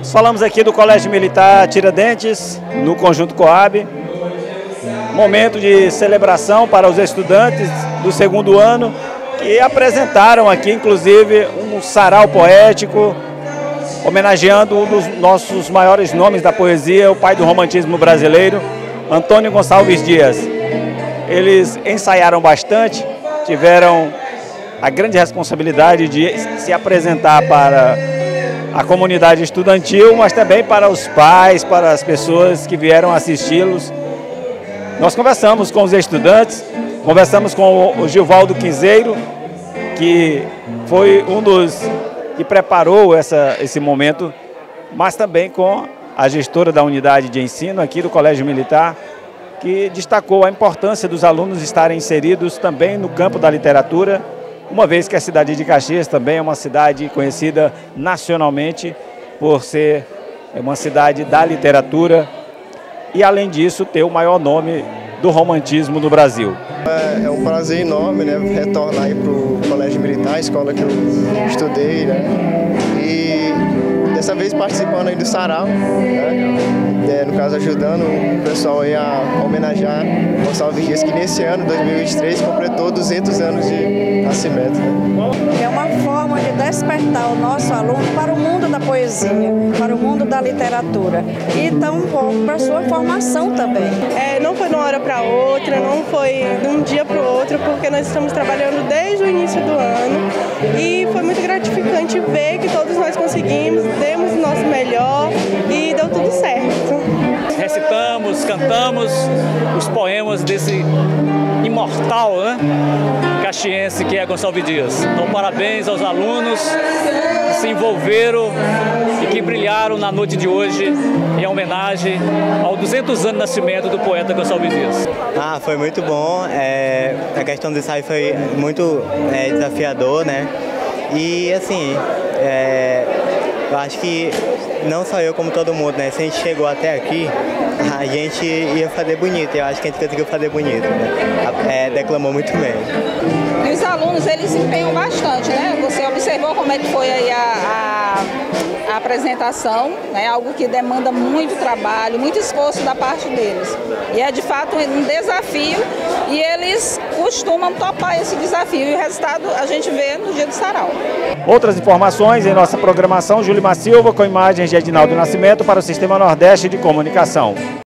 Nós falamos aqui do Colégio Militar Tiradentes, no Conjunto Coab. Momento de celebração para os estudantes do segundo ano, que apresentaram aqui, inclusive, um sarau poético, homenageando um dos nossos maiores nomes da poesia, o pai do romantismo brasileiro, Antônio Gonçalves Dias. Eles ensaiaram bastante, tiveram a grande responsabilidade de se apresentar para a comunidade estudantil, mas também para os pais, para as pessoas que vieram assisti-los. Nós conversamos com os estudantes, conversamos com o Gilvaldo Quinzeiro, que foi um dos que preparou esse momento, mas também com a gestora da unidade de ensino aqui do Colégio Militar, que destacou a importância dos alunos estarem inseridos também no campo da literatura, uma vez que a cidade de Caxias também é uma cidade conhecida nacionalmente por ser uma cidade da literatura e, além disso, ter o maior nome do romantismo no Brasil. É um prazer enorme, né, retornar aí para o Colégio Militar, a escola que eu estudei, né, e dessa vez participando aí do sarau, né, no caso ajudando o pessoal aí a homenagear Gonçalves Dias, que nesse ano, 2023, completou 200 anos de nascimento. Né. É uma forma de despertar o nosso aluno para o mundo da poesia, para o mundo da literatura e então um pouco para a sua formação também. Não foi de uma hora para outra, não foi de um dia para o outro, porque nós estamos trabalhando desde o início do ano e foi muito gratificante ver que todos nós conseguimos, demos o nosso melhor e deu tudo certo. Recitamos, cantamos os poemas desse imortal, né, caxiense que é Gonçalves Dias. Então, parabéns aos alunos que se envolveram e que brilharam na noite de hoje em homenagem aos 200 anos de nascimento do poeta Gonçalves Dias. Foi muito bom. A questão do ensaio foi muito desafiador, né? E assim, eu acho que não só eu, como todo mundo, né? Se a gente chegou até aqui, a gente ia fazer bonito. Eu acho que a gente conseguiu fazer bonito, né? Declamou muito bem. E os alunos, eles se empenham bastante, né? Você observou como é que foi aí a apresentação, né? Algo que demanda muito trabalho, muito esforço da parte deles. E é de fato um desafio e eles costumam topar esse desafio. E o resultado a gente vê no dia do sarau. Outras informações em nossa programação, Julimar Silva, com imagens de Edinaldo Nascimento para o Sistema Nordeste de Comunicação.